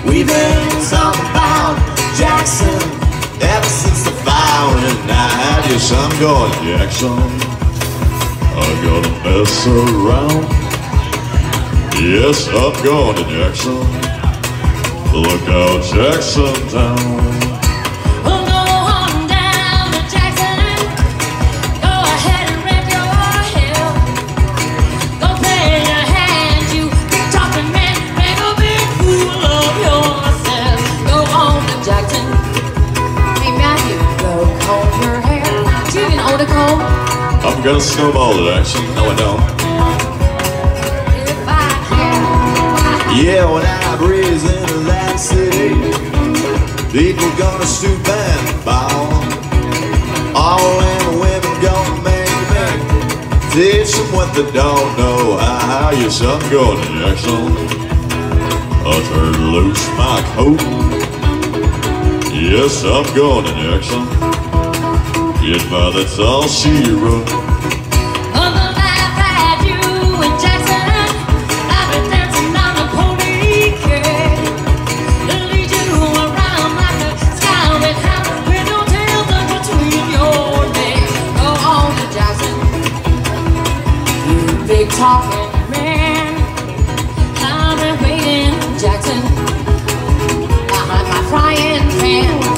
We've been talking about Jackson ever since the fire went out. Yes, I'm going to Jackson. I'm gonna mess around. Yes, I'm going to Jackson. Look out, Jackson Town. I'm gonna snowball it, actually. No, I don't. Yeah, when I breeze into that city, people gonna stoop and bow. All them women gonna make me teach them what they don't know. How yes, I'm going to Jackson. I turn loose my coat. Yes, I'm going to Jackson. Goodbye, that's all she wrote. On the life I do in Jackson, I've been dancing on the pony cake. Lead you around like a skyway house with no tail tucked between your legs. Go on to Jackson, you big talking man. I've been waiting, Jackson, behind my frying pan.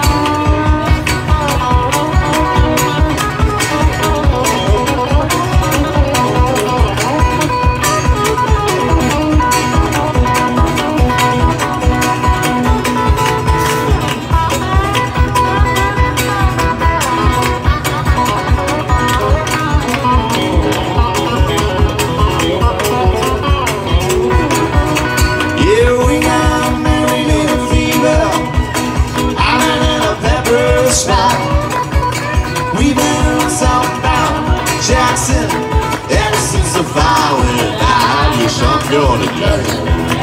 We've been talking about Jackson ever since the fire went out. Yes, I'm going to Jackson,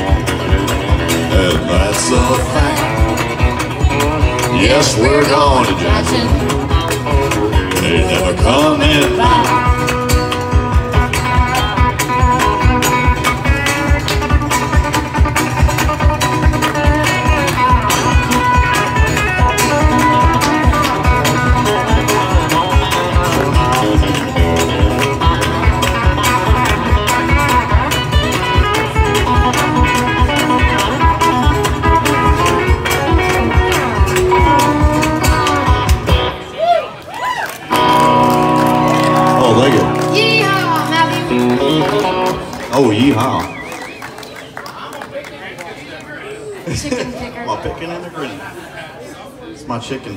and that's a fact. Yes, we're going to Jackson. They never coming back. Yeehaw, Matthew. Oh, yeehaw. Chicken picker. My picking and the grinning. It's my chicken.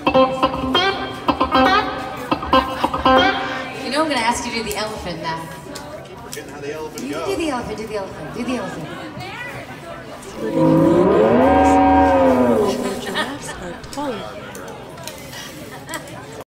You know I'm going to ask you to do the elephant now. I keep forgetting how the elephant You goes. do the elephant, do the elephant, do the elephant.